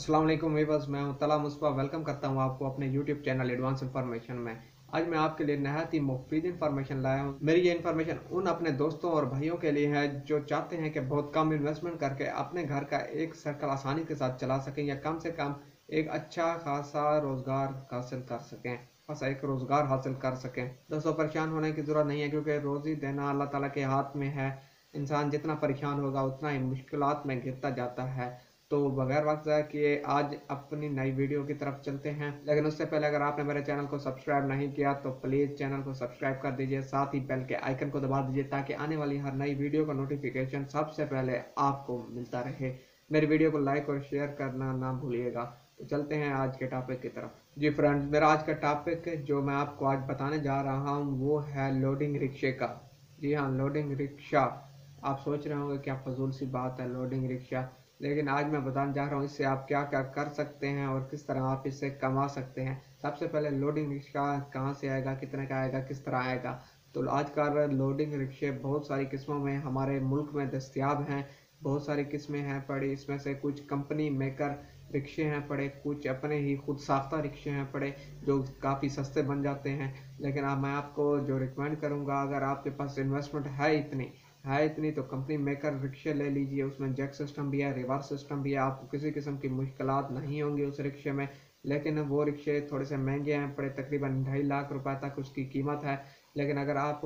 अस्सलाम वालेकुम वीवर्स, मैं हूं तला मुस्तफ़ा। वेलकम करता हूं आपको अपने यूट्यूब चैनल एडवांस इन्फॉर्मेशन में। आज मैं आपके लिए नहायत ही मुफीद इन्फॉर्मेशन लाया हूं। मेरी ये इन्फॉर्मेशन उन अपने दोस्तों और भाइयों के लिए है जो चाहते हैं कि बहुत कम इन्वेस्टमेंट करके अपने घर का एक सर्कल आसानी के साथ चला सकें या कम से कम एक अच्छा खासा रोज़गार हासिल कर सकें, बस एक रोज़गार हासिल कर सकें। दोस्तों, परेशान होने की ज़रूरत नहीं है क्योंकि रोज़ी देना अल्लाह ताला के हाथ में है। इंसान जितना परेशान होगा उतना ही मुश्किलात में घिरता जाता है। तो बगैर वक्त ज़ाया किए आज अपनी नई वीडियो की तरफ चलते हैं। लेकिन उससे पहले अगर आपने मेरे चैनल को सब्सक्राइब नहीं किया तो प्लीज़ चैनल को सब्सक्राइब कर दीजिए, साथ ही बेल के आइकन को दबा दीजिए ताकि आने वाली हर नई वीडियो का नोटिफिकेशन सबसे पहले आपको मिलता रहे। मेरी वीडियो को लाइक और शेयर करना ना भूलिएगा। तो चलते हैं आज के टॉपिक की तरफ। जी फ्रेंड्स, मेरा आज का टॉपिक जो मैं आपको आज बताने जा रहा हूँ वो है लोडिंग रिक्शे का। जी हाँ, लोडिंग रिक्शा। आप सोच रहे होंगे क्या फजूल सी बात है लोडिंग रिक्शा, लेकिन आज मैं बताने जा रहा हूँ इससे आप क्या क्या कर सकते हैं और किस तरह आप इससे कमा सकते हैं। सबसे पहले लोडिंग रिक्शा कहाँ से आएगा, कितने का आएगा, किस तरह आएगा। तो आजकल लोडिंग रिक्शे बहुत सारी किस्मों में हमारे मुल्क में दस्तियाब हैं। बहुत सारी किस्में हैं पड़ी, इसमें से कुछ कंपनी मेकर रिक्शे हैं पड़े, कुछ अपने ही खुद साख्ता रिक्शे हैं पड़े जो काफ़ी सस्ते बन जाते हैं। लेकिन अब मैं आपको जो रिकमेंड करूँगा, अगर आपके पास इन्वेस्टमेंट है इतनी तो कंपनी मेकर रिक्शे ले लीजिए। उसमें जैक सिस्टम भी है, रिवर्स सिस्टम भी है, आपको किसी किस्म की मुश्किलात नहीं होंगी उस रिक्शे में। लेकिन वो रिक्शे थोड़े से महंगे हैं पड़े, तकरीबन 2.5 लाख रुपए तक उसकी कीमत है। लेकिन अगर आप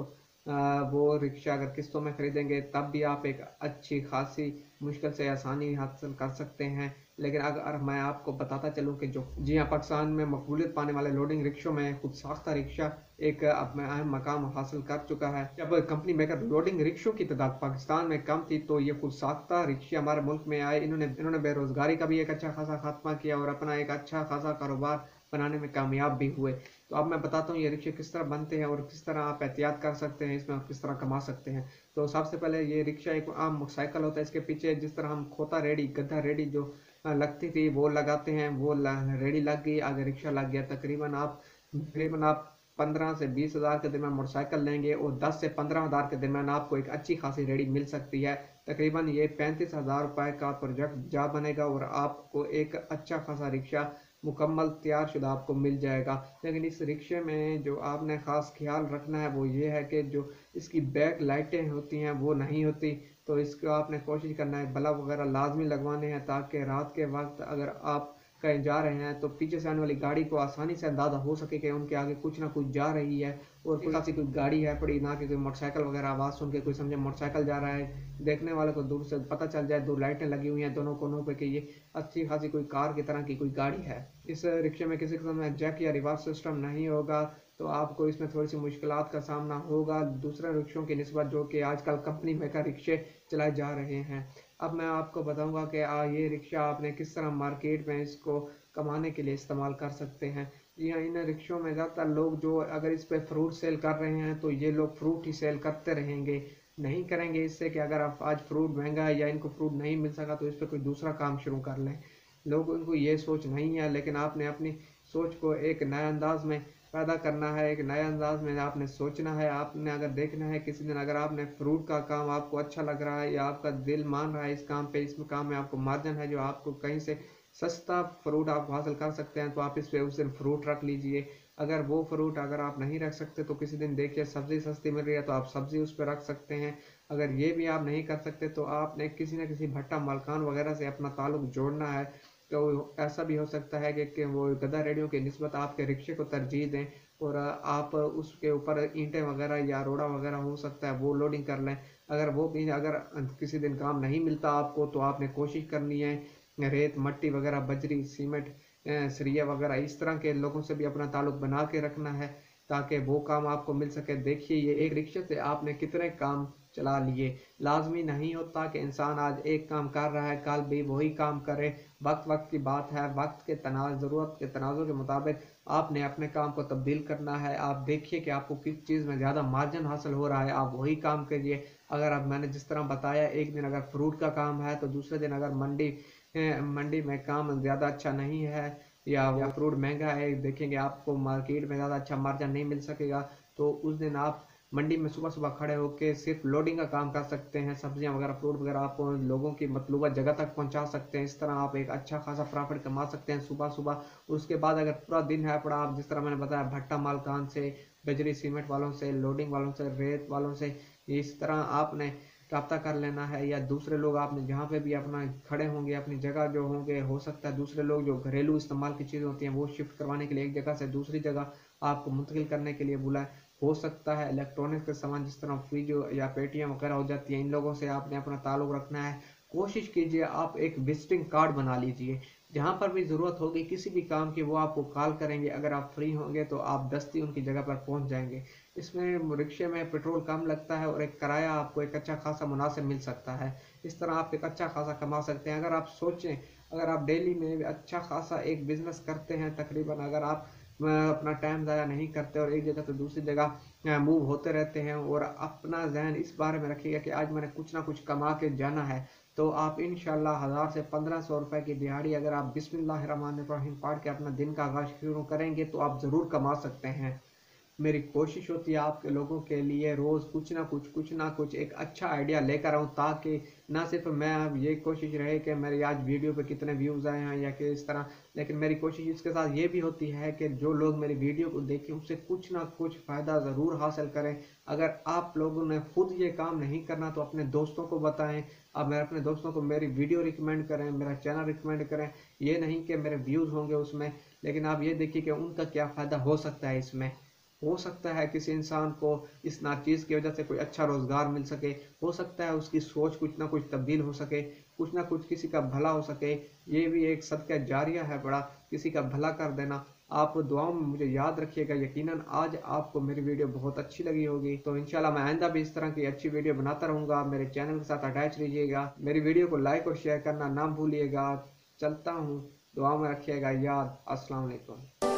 वो रिक्शा अगर किस्तों में खरीदेंगे तब भी आप एक अच्छी खासी मुश्किल से आसानी हासिल कर सकते हैं। लेकिन अगर मैं आपको बताता चलूँ कि जो जी हाँ, पाकिस्तान में मकबूलियत पाने वाले लोडिंग रिक्शों में खुद साख्ता रिक्शा एक अपना अहम मकाम हासिल कर चुका है। जब कंपनी मेकर लोडिंग रिक्शों की तादाद पाकिस्तान में कम थी तो ये खुद साख्ता रिक्शे हमारे मुल्क में आए। इन्होंने बेरोजगारी का भी एक अच्छा खासा खात्मा किया और अपना एक अच्छा खासा कारोबार बनाने में कामयाब भी हुए। तो अब मैं बताता हूँ ये रिक्शे किस तरह बनते हैं और किस तरह आप एहतियात कर सकते हैं इसमें और किस तरह कमा सकते हैं। तो सबसे पहले ये रिक्शा एक आम मोटरसाइकिल होता है। इसके पीछे जिस तरह हम खोता रेडी, गद्दा रेडी जो लगती थी वो लगाते हैं, वो रेडी लग गई, आगे रिक्शा लग गया। तकरीबन आप 15 से 20 हज़ार के दरमियान मोटरसाइकिल लेंगे और 10 से 15 हज़ार के दरमियान आपको एक अच्छी खासी रेडी मिल सकती है। तकरीबन ये 35 हज़ार रुपए का प्रोजेक्ट जा बनेगा और आपको एक अच्छा खासा रिक्शा मुकम्मल तैयार शुदा आपको मिल जाएगा। लेकिन इस रिक्शे में जो आपने ख़ास ख्याल रखना है वो ये है कि जो इसकी बैक लाइटें होती हैं वो नहीं होती। तो इसको आपने कोशिश करना है बल्ब वगैरह लाजमी लगवाने हैं ताकि रात के वक्त अगर आप कहीं जा रहे हैं तो पीछे से आने वाली गाड़ी को आसानी से अंदाजा हो सके कि उनके आगे कुछ ना कुछ जा रही है और कोई खासी कोई गाड़ी है पड़ी, ना कि कोई मोटरसाइकिल वगैरह आवाज़ सुन के कोई समझे मोटरसाइकिल जा रहा है। देखने वाले को दूर से पता चल जाए, दो लाइटें लगी हुई हैं दोनों कोनों पे, कि ये अच्छी खासी कोई कार की तरह की कोई गाड़ी है। इस रिक्शे में किसी किस्म में जैक या रिवर्स सिस्टम नहीं होगा तो आपको इसमें थोड़ी सी मुश्किलात का सामना होगा दूसरे रिक्शों की निस्बत जो कि आजकल कंपनी मेकर रिक्शे चलाए जा रहे हैं। अब मैं आपको बताऊंगा कि ये रिक्शा आपने किस तरह मार्केट में इसको कमाने के लिए इस्तेमाल कर सकते हैं। जी हाँ, इन रिक्शों में ज़्यादातर लोग जो अगर इस पे फ्रूट सेल कर रहे हैं तो ये लोग फ्रूट ही सेल करते रहेंगे, नहीं करेंगे इससे कि अगर आप आज फ्रूट महंगा है या इनको फ्रूट नहीं मिल सका तो इस पर कोई दूसरा काम शुरू कर लें। लोगों को ये सोच नहीं है, लेकिन आपने अपनी सोच को एक नए अंदाज में पैदा करना है, एक नए अंदाज में आपने सोचना है। आपने अगर देखना है किसी दिन अगर आपने फ्रूट का काम आपको अच्छा लग रहा है या आपका दिल मान रहा है इस काम पे, इस काम में आपको मार्जिन है जो आपको कहीं से सस्ता फ्रूट आप हासिल कर सकते हैं तो आप इस पे उस दिन फ्रूट रख लीजिए। अगर वो फ्रूट अगर आप नहीं रख सकते तो किसी दिन देखिए सब्जी सस्ती मिल रही है तो आप सब्जी उस पर रख सकते हैं। अगर ये भी आप नहीं कर सकते तो आपने किसी न किसी भट्टा मालकान वगैरह से अपना ताल्लुक जोड़ना है। तो ऐसा भी हो सकता है कि वो गधा रेडियो की निस्बत आपके रिक्शे को तरजीह दें और आप उसके ऊपर ईंटें वगैरह या रोड़ा वगैरह हो सकता है वो लोडिंग कर लें। अगर वो भी अगर किसी दिन काम नहीं मिलता आपको तो आपने कोशिश करनी है रेत मट्टी वगैरह बजरी सीमेंट सरिया वगैरह इस तरह के लोगों से भी अपना ताल्लुक बना के रखना है ताकि वो काम आपको मिल सके। देखिए ये एक रिक्शे से आपने कितने काम चला लिए। लाजमी नहीं होता कि इंसान आज एक काम कर रहा है कल भी वही काम करे। वक्त वक्त की बात है, वक्त के ज़रूरत के तनाज़ुर के मुताबिक आपने अपने काम को तब्दील करना है। आप देखिए कि आपको किस चीज़ में ज़्यादा मार्जिन हासिल हो रहा है, आप वही काम करिए। अगर आप मैंने जिस तरह बताया एक दिन अगर फ्रूट का काम है तो दूसरे दिन अगर मंडी में काम ज़्यादा अच्छा नहीं है या वो फ्रूट महंगा है, देखेंगे आपको मार्केट में ज़्यादा अच्छा मार्जिन नहीं मिल सकेगा तो उस दिन आप मंडी में सुबह सुबह खड़े होकर सिर्फ लोडिंग का काम कर सकते हैं, सब्जियां वगैरह फ्रूट वगैरह आप लोगों की मतलूबा जगह तक पहुंचा सकते हैं। इस तरह आप एक अच्छा खासा प्रॉफिट कमा सकते हैं सुबह सुबह। उसके बाद अगर पूरा दिन है पड़ा, आप जिस तरह मैंने बताया भट्टा मालकान से, बजरी सीमेंट वालों से, लोडिंग वालों से, रेत वालों से, इस तरह आपने रब्ता कर लेना है। या दूसरे लोग आपने जहाँ पे भी अपना खड़े होंगे, अपनी जगह जो होंगे, हो सकता है दूसरे लोग जो घरेलू इस्तेमाल की चीज़ होती हैं वो शिफ्ट करवाने के लिए एक जगह से दूसरी जगह आपको मुंतकिल करने के लिए बुलाए। हो सकता है इलेक्ट्रॉनिक्स के सामान जिस तरह फ्रिज या पेटियां वगैरह हो जाती हैं, इन लोगों से आपने अपना ताल्लुक रखना है। कोशिश कीजिए आप एक विजिटिंग कार्ड बना लीजिए, जहाँ पर भी ज़रूरत होगी किसी भी काम की वो आपको कॉल करेंगे। अगर आप फ्री होंगे तो आप दस्ती उनकी जगह पर पहुँच जाएंगे। इसमें रिक्शे में पेट्रोल कम लगता है और एक किराया आपको एक अच्छा खासा मुनासिब मिल सकता है। इस तरह आप एक अच्छा खासा कमा सकते हैं। अगर आप सोचें, अगर आप डेली में अच्छा खासा एक बिजनेस करते हैं, तकरीबन अगर आप अपना टाइम ज़ाया नहीं करते और एक जगह से दूसरी जगह मूव होते रहते हैं और अपना जहन इस बारे में रखिएगा कि आज मैंने कुछ ना कुछ कमा के जाना है, तो आप इंशाल्लाह 1000 से 1500 रुपए की दिहाड़ी अगर आप बिस्मिल्लाहिर्रहमानिर्रहीम पढ़ के अपना दिन का आगाज शुरू करेंगे तो आप ज़रूर कमा सकते हैं। मेरी कोशिश होती है आपके लोगों के लिए रोज़ कुछ ना कुछ एक अच्छा आइडिया लेकर आऊँ, ताकि ना सिर्फ मैं अब ये कोशिश रहे कि मेरी आज वीडियो पे कितने व्यूज़ आए हैं या कि इस तरह, लेकिन मेरी कोशिश इसके साथ ये भी होती है कि जो लोग मेरी वीडियो को देखें उससे कुछ ना कुछ फ़ायदा ज़रूर हासिल करें। अगर आप लोगों ने खुद ये काम नहीं करना तो अपने दोस्तों को बताएं। अब मेरे अपने दोस्तों को मेरी वीडियो रिकमेंड करें, मेरा चैनल रिकमेंड करें। ये नहीं कि मेरे व्यूज़ होंगे उसमें, लेकिन आप ये देखिए कि उनका क्या फ़ायदा हो सकता है इसमें। हो सकता है किसी इंसान को इस नाचीज़ की वजह से कोई अच्छा रोज़गार मिल सके, हो सकता है उसकी सोच कुछ ना कुछ तब्दील हो सके, कुछ ना कुछ किसी का भला हो सके। ये भी एक सदका जारिया है बड़ा, किसी का भला कर देना। आप दुआओं में मुझे याद रखिएगा। यकीनन आज आपको मेरी वीडियो बहुत अच्छी लगी होगी, तो इंशाल्लाह मैं आइंदा भी इस तरह की अच्छी वीडियो बनाता रहूँगा। मेरे चैनल के साथ अटैच रहिएगा, मेरी वीडियो को लाइक और शेयर करना ना भूलिएगा। चलता हूँ, दुआ में रखिएगा याद। अस्सलाम वालेकुम।